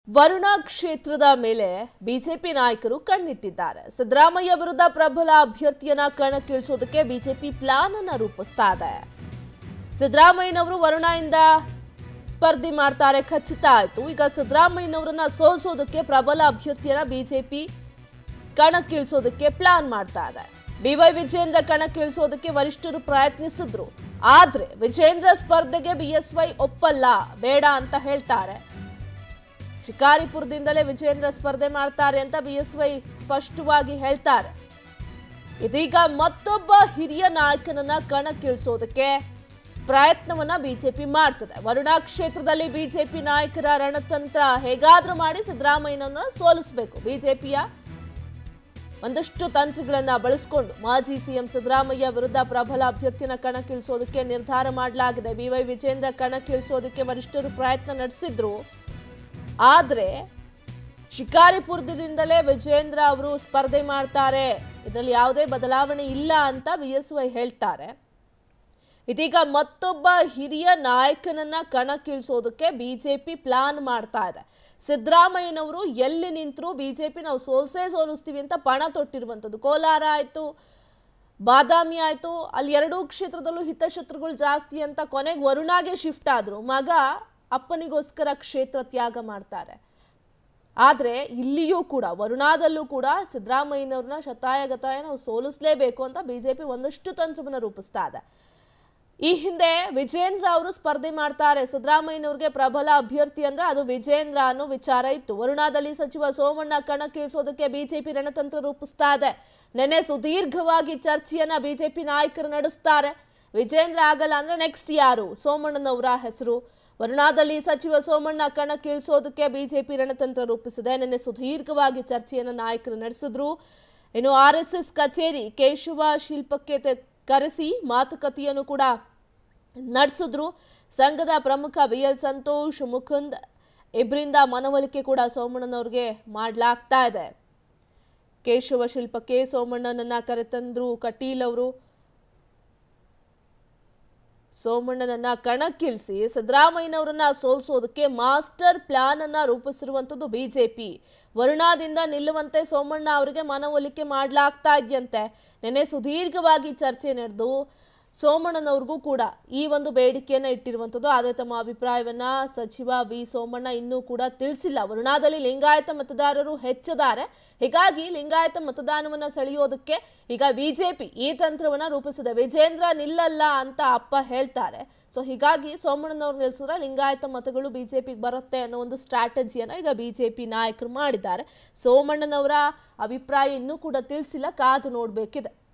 ವರುಣಾ ಕ್ಷೇತ್ರದ ಮೇಲೆ ಬಿಜೆಪಿ ನಾಯಕರು ಕಣ್ಣಿಟ್ಟಿದ್ದಾರೆ. ಸಿದ್ದರಾಮಯ್ಯ ವಿರುದ್ಧ ಪ್ರಬಲ ಅಭ್ಯರ್ಥಿಯನ್ನ ಕಣಕ್ಕಿಳಿಸೋದಕ್ಕೆ ಬಿಜೆಪಿ ಪ್ಲಾನ್ ಅನ್ನು ರೂಪಿಸ್ತಾ ಇದೆ. ಸಿದ್ದರಾಮಯ್ಯನವರು ವರುಣಾಯಿಂದ ಸ್ಪರ್ಧೆ ಮಾಡ್ತಾರೆ ಖಚಿತ ಆಯಿತು. ಈಗ ಸಿದ್ದರಾಮಯ್ಯನವರನ್ನ ಸೋಲಿಸೋದಕ್ಕೆ ಪ್ರಬಲ ಅಭ್ಯರ್ಥಿಯನ್ನ ಬಿಜೆಪಿ ಕಣಕ್ಕಿಳಿಸೋದಕ್ಕೆ ಪ್ಲಾನ್ ಮಾಡ್ತಾ ಇದೆ. ಬಿವೈ ವಿಜೇಂದ್ರ ಕಣಕ್ಕಿಳಿಸೋದಕ್ಕೆ ವರಿಷ್ಠರು ಪ್ರಯತ್ನಿಸಿದ್ರು. ಆದ್ರೆ ವಿಜೇಂದ್ರ ಸ್ಪರ್ಧೆಗೆ ಬಿಎಸ್ವೈ ಒಪ್ಪಲ್ಲ, ಬೇಡ ಅಂತ ಹೇಳ್ತಾರೆ. ಶಿಕಾರಿಪುರದಿಂದಲೇ ವಿಜೇಂದ್ರ ಸ್ಪರ್ಧೆ ಮಾಡ್ತಾರೆ ಅಂತ ಬಿಎಸ್ವೈ ಸ್ಪಷ್ಟವಾಗಿ ಹೇಳ್ತಾರೆ. ಇದೀಗ ಮತ್ತೊಬ್ಬ ಹಿರಿಯ ನಾಯಕನನ್ನ ಕಣಕ್ಕಿಳಿಸೋದಕ್ಕೆ ಪ್ರಯತ್ನವನ್ನ ಬಿಜೆಪಿ ಮಾಡ್ತದೆ. ವರುಣಾ ಕ್ಷೇತ್ರದಲ್ಲಿ ಬಿಜೆಪಿ ನಾಯಕರ ರಣತಂತ್ರ ಹೇಗಾದ್ರೂ ಮಾಡಿ ಸಿದ್ದರಾಮಯ್ಯನವರನ್ನ ಸೋಲಿಸಬೇಕು. ಬಿಜೆಪಿಯ ಒಂದಷ್ಟು ತಂತ್ರಗಳನ್ನ ಬಳಸಿಕೊಂಡು ಮಾಜಿ ಸಿಎಂ ಸಿದ್ದರಾಮಯ್ಯ ವಿರುದ್ಧ ಪ್ರಬಲ ಅಭ್ಯರ್ಥಿಯನ್ನ ಕಣಕ್ಕಿಳಿಸೋದಕ್ಕೆ ನಿರ್ಧಾರ ಮಾಡಲಾಗಿದೆ. ಬಿವೈ ವಿಜೇಂದ್ರ ಕಣಕ್ಕಿಳಿಸೋದಕ್ಕೆ ವರಿಷ್ಠರು ಪ್ರಯತ್ನ ನಡೆಸಿದ್ರು. ಆದ್ರೆ ಶಿಕಾರಿಪುರದಿಂದಲೇ ವಿಜೇಂದ್ರ ಅವರು ಸ್ಪರ್ಧೆ ಮಾಡ್ತಾರೆ, ಇದರಲ್ಲಿ ಯಾವುದೇ ಬದಲಾವಣೆ ಇಲ್ಲ ಅಂತ ಬಿಎಸ್ವೈ ಹೇಳ್ತಾರೆ. ಇದೀಗ ಮತ್ತೊಬ್ಬ ಹಿರಿಯ ನಾಯಕನನ್ನ ಕಣಕ್ಕಿಳಿಸೋದಕ್ಕೆ ಬಿಜೆಪಿ ಪ್ಲಾನ್ ಮಾಡ್ತಾ ಇದೆ. ಸಿದ್ದರಾಮಯ್ಯನವರು ಎಲ್ಲಿ ನಿಂತರೂ ಬಿಜೆಪಿ ನಾವು ಸೋಲಿಸ್ತೀವಿ ಅಂತ ಪಣ ತೊಟ್ಟಿರುವಂಥದ್ದು. ಕೋಲಾರ ಆಯ್ತು, ಬಾದಾಮಿ ಆಯ್ತು, ಅಲ್ಲಿ ಎರಡೂ ಕ್ಷೇತ್ರದಲ್ಲೂ ಹಿತಶತ್ರುಗಳು ಜಾಸ್ತಿ ಅಂತ ಕೊನೆಗೆ ವರುಣಾಗೆ ಶಿಫ್ಟ್ ಆದ್ರು. ಮಗ ಅಪ್ಪನಿಗೋಸ್ಕರ ಕ್ಷೇತ್ರ ತ್ಯಾಗ ಮಾಡ್ತಾರೆ. ಆದರೆ ಇಲ್ಲಿಯೂ ಕೂಡ ವರುಣಾದಲ್ಲೂ ಕೂಡ ಸಿದ್ದರಾಮಯ್ಯನವ್ರನ್ನ ಶತಾಯಗತಾಯ ನಾವು ಸೋಲಿಸಲೇಬೇಕು ಅಂತ ಬಿಜೆಪಿ ಒಂದಷ್ಟು ತಂತ್ರವನ್ನು ರೂಪಿಸ್ತಾ ಇದೆ. ಈ ಹಿಂದೆ ವಿಜೇಂದ್ರ ಅವರು ಸ್ಪರ್ಧೆ ಮಾಡ್ತಾರೆ, ಸಿದ್ದರಾಮಯ್ಯನವ್ರಿಗೆ ಪ್ರಬಲ ಅಭ್ಯರ್ಥಿ ಅಂದ್ರೆ ಅದು ವಿಜೇಂದ್ರ ಅನ್ನೋ ವಿಚಾರ ಇತ್ತು. ವರುಣಾದಲ್ಲಿ ಸಚಿವ ಸೋಮಣ್ಣ ಕಣಕ್ಕಿಳಿಸೋದಕ್ಕೆ ಬಿಜೆಪಿ ರಣತಂತ್ರ ರೂಪಿಸ್ತಾ ಇದೆ. ನೆನ್ನೆ ಸುದೀರ್ಘವಾಗಿ ಚರ್ಚೆಯನ್ನ ಬಿಜೆಪಿ ನಾಯಕರು ನಡೆಸ್ತಾರೆ. ವಿಜೇಂದ್ರ ಆಗಲ್ಲ ಅಂದ್ರೆ ನೆಕ್ಸ್ಟ್ ಯಾರು? ಸೋಮಣ್ಣನವರ ಹೆಸರು. ವರುಣಾದಲ್ಲಿ ಸಚಿವ ಸೋಮಣ್ಣ ಕಣಕ್ಕಿಳಿಸೋದಕ್ಕೆ ಬಿಜೆಪಿ ರಣತಂತ್ರ ರೂಪಿಸಿದೆ. ನಿನ್ನೆ ಸುದೀರ್ಘವಾಗಿ ಚರ್ಚೆಯನ್ನು ನಾಯಕರು ನಡೆಸಿದ್ರು. ಇನ್ನು ಆರ್ಎಸ್ಎಸ್ ಕಚೇರಿ ಕೇಶವ ಶಿಲ್ಪಕ್ಕೆ ಕರೆಸಿ ಮಾತುಕತೆಯನ್ನು ಕೂಡ ನಡೆಸಿದ್ರು. ಸಂಘದ ಪ್ರಮುಖ ಬಿಎಲ್ ಸಂತೋಷ್, ಮುಕುಂದ್ ಇಬ್ಬರಿಂದ ಮನವೊಲಿಕೆ ಕೂಡ ಸೋಮಣ್ಣನವ್ರಿಗೆ ಮಾಡಲಾಗ್ತಾ ಇದೆ. ಕೇಶವ ಶಿಲ್ಪಕ್ಕೆ ಸೋಮಣ್ಣನನ್ನ ಕರೆತಂದ್ರು ಕಟೀಲ್ ಅವರು. ಸೋಮಣ್ಣನನ್ನ ಕಣಕ್ಕಿಳಿಸಿ ಸಿದ್ದರಾಮಯ್ಯನವರನ್ನ ಸೋಲಿಸೋದಕ್ಕೆ ಮಾಸ್ಟರ್ ಪ್ಲಾನ್ ಅನ್ನ ರೂಪಿಸಿರುವಂಥದ್ದು ಬಿಜೆಪಿ. ವರುಣಾದಿಂದ ನಿಲ್ಲುವಂತೆ ಸೋಮಣ್ಣ ಅವರಿಗೆ ಮನವೊಲಿಕೆ ಮಾಡಲಾಗ್ತಾ ಇದೆಯಂತೆ. ನೆನ್ನೆ ಸುದೀರ್ಘವಾಗಿ ಚರ್ಚೆ ನಡೆದು ಸೋಮಣ್ಣನವ್ರಿಗೂ ಕೂಡ ಈ ಒಂದು ಬೇಡಿಕೆಯನ್ನ ಇಟ್ಟಿರುವಂಥದ್ದು. ಆದರೆ ತಮ್ಮ ಅಭಿಪ್ರಾಯವನ್ನ ಸಚಿವ ವಿ ಸೋಮಣ್ಣ ಇನ್ನೂ ಕೂಡ ತಿಳಿಸಿಲ್ಲ. ವರುಣಾದಲ್ಲಿ ಲಿಂಗಾಯತ ಮತದಾರರು ಹೆಚ್ಚಿದ್ದಾರೆ, ಹೀಗಾಗಿ ಲಿಂಗಾಯತ ಮತದಾನವನ್ನ ಸೆಳೆಯೋದಕ್ಕೆ ಈಗ ಬಿಜೆಪಿ ಈ ತಂತ್ರವನ್ನ ರೂಪಿಸಿದೆ. ವಿಜೇಂದ್ರ ನಿಲ್ಲಲ್ಲ ಅಂತ ಅಪ್ಪ ಹೇಳ್ತಾರೆ. ಸೊ ಹೀಗಾಗಿ ಸೋಮಣ್ಣನವ್ರು ನಿಲ್ಲಿಸಿದ್ರೆ ಲಿಂಗಾಯತ ಮತಗಳು ಬಿಜೆಪಿಗೆ ಬರುತ್ತೆ ಅನ್ನೋ ಒಂದು ಸ್ಟ್ರಾಟಜಿಯನ್ನ ಈಗ ಬಿಜೆಪಿ ನಾಯಕರು ಮಾಡಿದ್ದಾರೆ. ಸೋಮಣ್ಣನವರ ಅಭಿಪ್ರಾಯ ಇನ್ನೂ ಕೂಡ ತಿಳಿಸಿಲ್ಲ, ಕಾದು ನೋಡಬೇಕಿದೆ.